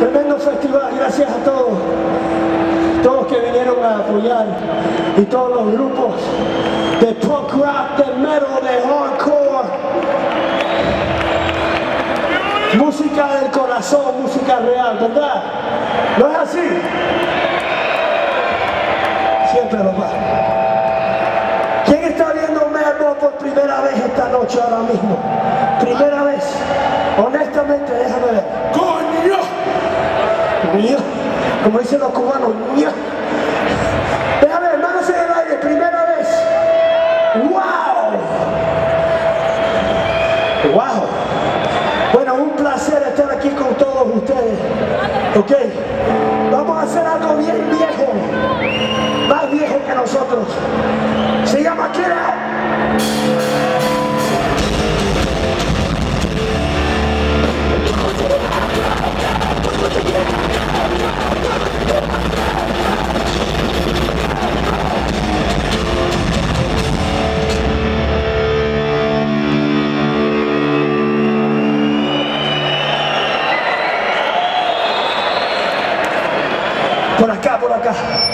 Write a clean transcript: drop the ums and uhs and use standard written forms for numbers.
Tremendo festival, gracias a todos que vinieron a apoyar y todos los grupos de punk rock, de metal, de hardcore. Música del corazón, música real, ¿verdad? ¿No es así? Siempre lo va. ¿Quién está viendo Melbourne por primera vez esta noche ahora mismo? Primera vez. Honestamente, déjame ver. ¡Coño! ¡Ño! Como dicen los cubanos, ¡ño! Déjame ver, manos en el aire, primera vez. ¡Wow! ¡Wow! Bueno, un placer estar aquí con todos ustedes. ¿Ok? Vamos a hacer algo bien viejo. Más viejo que nosotros. Se llama Get Out. Por acá, por acá.